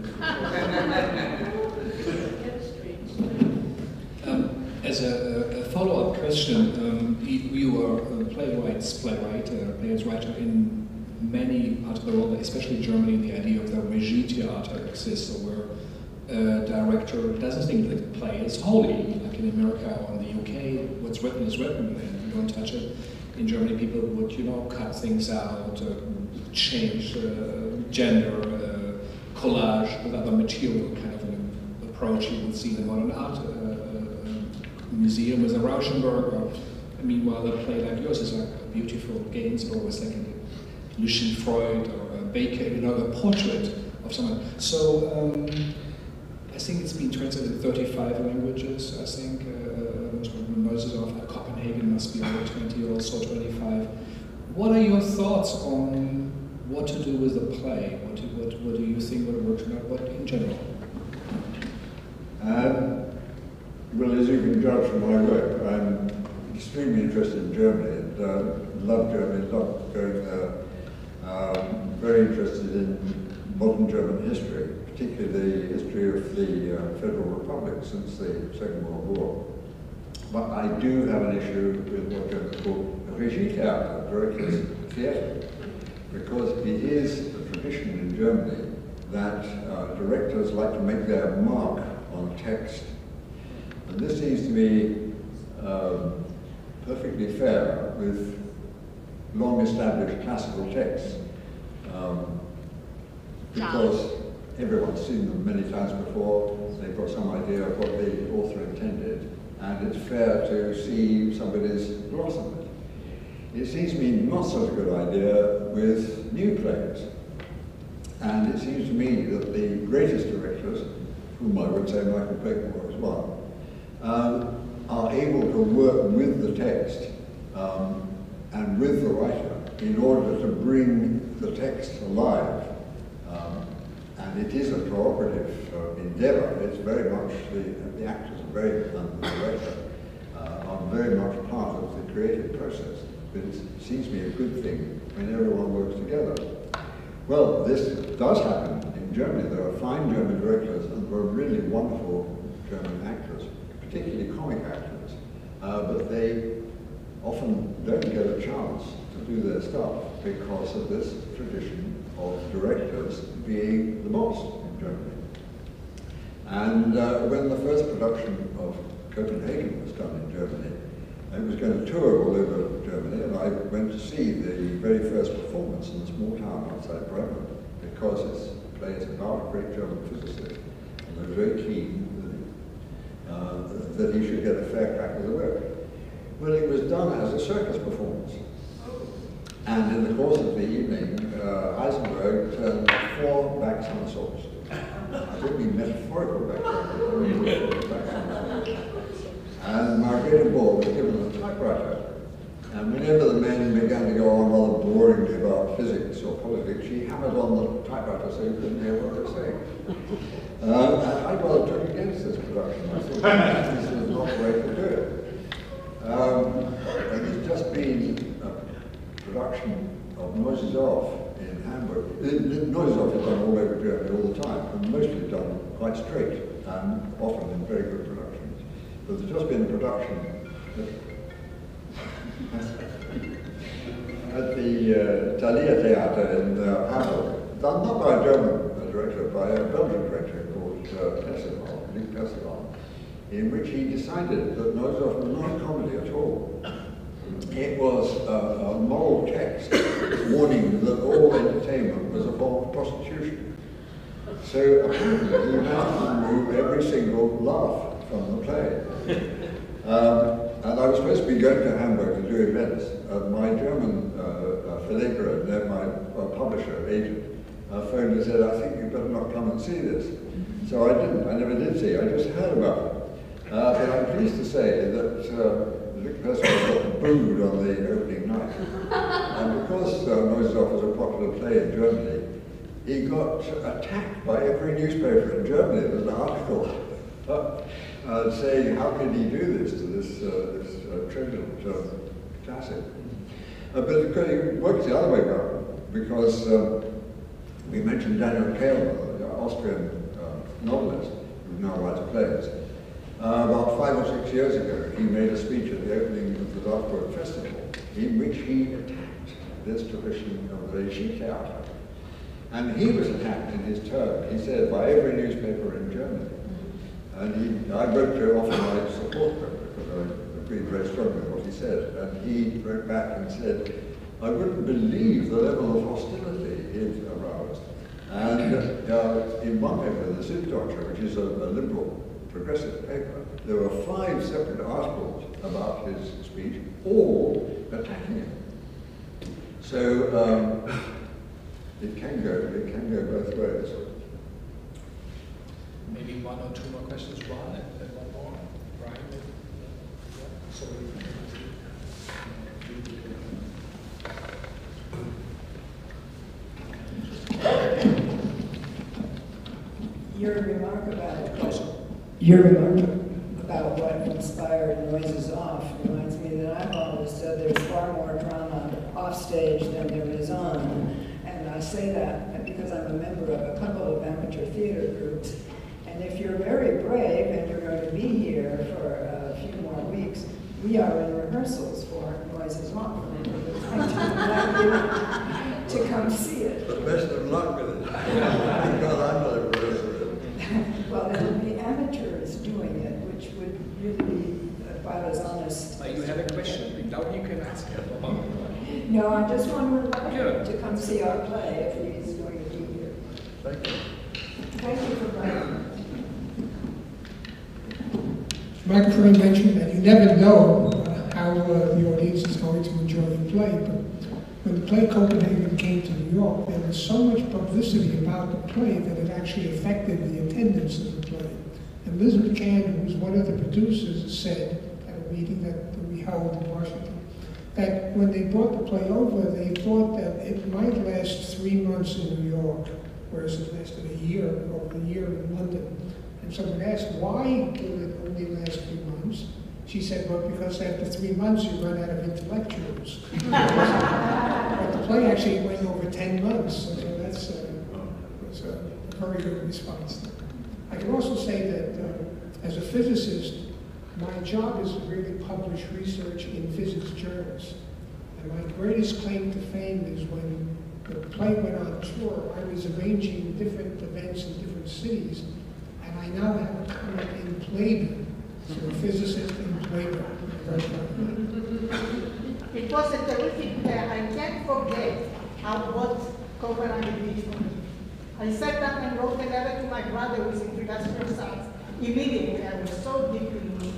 it. As a follow-up question, you are a playwright, players writer in many parts of the world, especially Germany. The idea of the Regie Theater exists, where director doesn't think that the play is holy, like in America or in the UK, what's written is written and you don't touch it. In Germany, people would, cut things out, change gender, collage with other material, kind of an approach you would see in the modern art museum as a Rauschenberg, or meanwhile a play like yours is a beautiful Gainsborough, was like a Lucien Freud or a Baker, a portrait of someone. So I think it's been translated in 35 languages, I think. Voices Off Copenhagen must be over 20, also 25. What are your thoughts on what to do with the play? What do you think would work tonight? What in general? Well, as you can judge from my work, I'm extremely interested in Germany and love Germany, love going there. Very interested in modern German history, particularly the history of the Federal Republic since the Second World War. But I do have an issue with what Germans call Regie Theater, director's theatre, because it is a tradition in Germany that directors like to make their mark on text. And this seems to be perfectly fair with long-established classical texts, because everyone's seen them many times before, they've got some idea of what the author intended, and it's fair to see somebody's gloss on it. it seems to me not such a good idea with new plays. And it seems to me that the greatest directors, whom I would say Michael Blakemore as well, are able to work with the text and with the writer in order to bring the text alive. And it is a cooperative endeavor. It's very much, the actors are very, and the director are very much part of the creative process. But it seems to me a good thing when everyone works together. Well, this does happen in Germany. There are fine German directors and there are really wonderful German actors, particularly comic actors. But they often don't get a chance to do their stuff because of this tradition of directors being the boss in Germany. And when the first production of Copenhagen was done in Germany, it was going to tour all over Germany, and I went to see the very first performance in a small town outside Bremen, because this play is about a great German physicist, and I was very keen that he should get a fair crack of the whip. Well, it was done as a circus performance. And in the course of the evening, Heisenberg turned 4 back somersaults. I don't mean metaphorical back somersaults. And Margareta Ball was given a typewriter. And whenever the men began to go on rather boringly about physics or politics, she hammered on the typewriter so you couldn't hear what they were saying. And I rather took against this production. I thought this was not the way to do it. And it's just been a production of Noises Off in Hamburg. Noises Off is done all over Germany all the time, and mostly done quite straight, and often in very good productions. But there's just been a production at the Thalia Theater in Hamburg, done not by a German director, by a Belgian director called Percival, Luc Percival, in which he decided that Noises Off was not a comedy at all. It was a moral text warning that all entertainment was a form of prostitution. So apparently he managed to remove every single laugh from the play. And I was supposed to be going to Hamburg to do events. My German Verleger, my publisher, agent, phoned and said, I think you better not come and see this. So I didn't, I never did see it, I just heard about it. But I'm pleased to say that Luc Percival got booed on the opening night. And because Noises Off was a popular play in Germany, he got attacked by every newspaper in Germany. There was an article saying, how can he do this to this trivial classic? But it works the other way around, because we mentioned Daniel Kehlmann, the Austrian novelist, who now writes plays. About 5 or 6 years ago, he made a speech at the opening of the Dartford Festival, in which he attacked this tradition of the Regie Theater. And he was attacked in his turn, he said, by every newspaper in Germany. And I wrote to offer my support for him, because I agreed very strongly with what he said. And he wrote back and said, I wouldn't believe the level of hostility it aroused. And in one paper, the Süddeutsche, which is a liberal, progressive paper, there were 5 separate articles about his speech, all attacking him. So it can go both ways. Maybe 1 or 2 more questions, Ron, and 1 more. Brian? Yeah. So Your remark about what inspired Noises Off reminds me that I've always said there's far more drama off stage than there is on. And I say that because I'm a member of a couple of amateur theater groups. And if you're very brave and you're going to be here for a few more weeks, we are in rehearsals for Noises Off. To come see it. But best of luck with it. Because I'm not a rehearsal. Well, it'll be amateurs doing it, which would really be about as honest. you have a question, now you can ask him. No, I just want to invite Sure. him to come see our play if he's going to be here. Thank you. Thank you for coming. Microphone mentioned that you never know how the audience is going to enjoy enjoy the play. But when the play Copenhagen came to New York, there was so much publicity about the play that it actually affected the attendance of the play. And Elizabeth Cann, who was one of the producers, said at a meeting that we held in Washington, that when they brought the play over, they thought that it might last 3 months in New York, whereas it lasted a year, over a year in London. And someone asked, why did it only last 3 months? She said, well, because after 3 months you run out of intellectuals. But the play actually went over 10 months, so that's was a very good response. I can also say that as a physicist, my job is to really publish research in physics journals. And my greatest claim to fame is when the play went on tour, I was arranging different events in different cities, and I now have a comment in Playboy. So a physicist in Playboy. It was a terrific play. I can't forget what Copenhagen did for me. I sat down and wrote a letter to my brother with industrial science. Immediately, I was so deeply moved.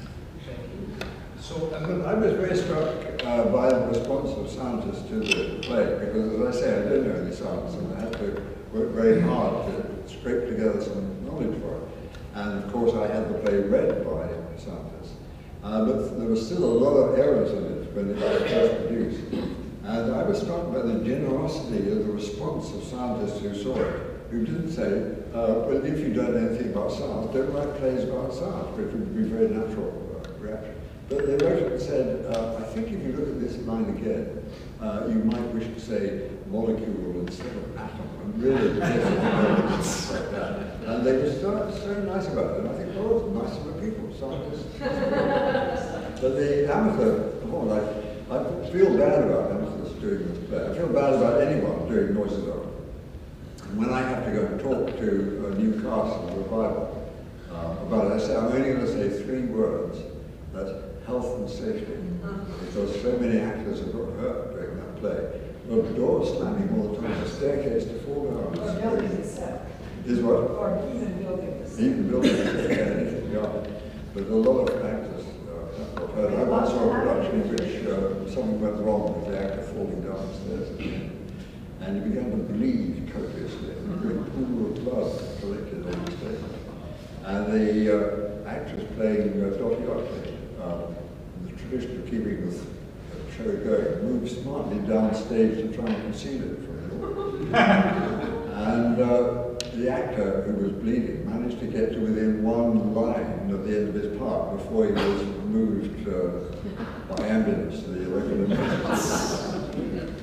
So I was very struck by the response of scientists to the play, because as I say, I don't know any science, and I had to work very hard to scrape together some knowledge for it. And of course, I had the play read by scientists. But there was still a lot of errors in it when it was first produced. And I was struck by the generosity of the response of scientists who saw it, who didn't say, well, if you don't know anything about science, don't write plays about science, which would be a very natural reaction. But they wrote it and said, I think if you look at this line again, you might wish to say molecule instead of atom, and really like that. And they were so nice about it. And I think, oh, nice of the people, scientists. But the amateur, I feel bad about amateurs doing this play. I feel bad about anyone doing Noises Off. And when I have to go and talk to a new cast of revival about it, I say, I'm only going to say 3 words. That's health and safety. Because so many actors have got hurt during that play. Well, the doors slamming all the time, the staircase to fall down. Or buildings itself. Is what? Or even buildings. Even buildings, anything, yeah. But a lot of actors got hurt. I once saw a production in which something went wrong with the actor falling downstairs at the end. And he began to bleed copiously, and a great pool of blood collected on the stage. And the actress playing Dottie Otley, the tradition of keeping the show going, moved smartly downstage to try and conceal it from the audience. And the actor who was bleeding managed to get to within 1 line at the end of his part before he was moved by ambulance to the regular emergency.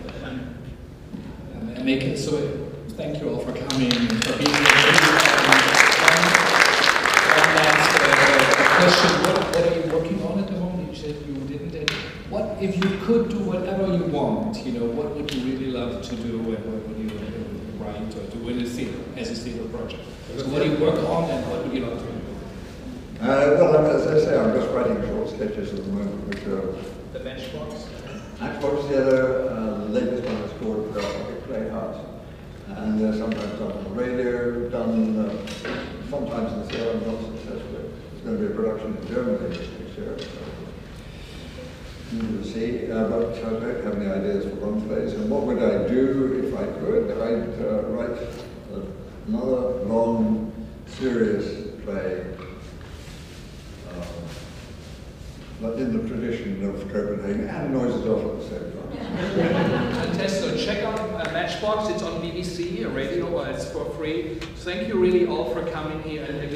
And make it so. Thank you all for coming and for being here. Question, what are you working on at the moment? You said you didn't. What if you could do whatever you want? You know, what would you really love to do, and what would you write or do in a theater as a theater project? So what do you work on, and what would you love to do? Well, as I say, I'm just writing short sketches at the moment, which are the Matchbox. Matchbox Theatre. The latest one is called Pocket Playhouse, and they're sometimes done on the radio, done sometimes in the theatre, not successfully. There's going to be a production in Germany next year. We'll see, but I don't have any ideas for one place. And what would I do if I could? I'd write another long, serious play, but in the tradition of Copenhagen, and Noises Off at the same time. Fantastic. So check out Matchbox. It's on BBC, a radio, it's for free. Thank you really all for coming here. And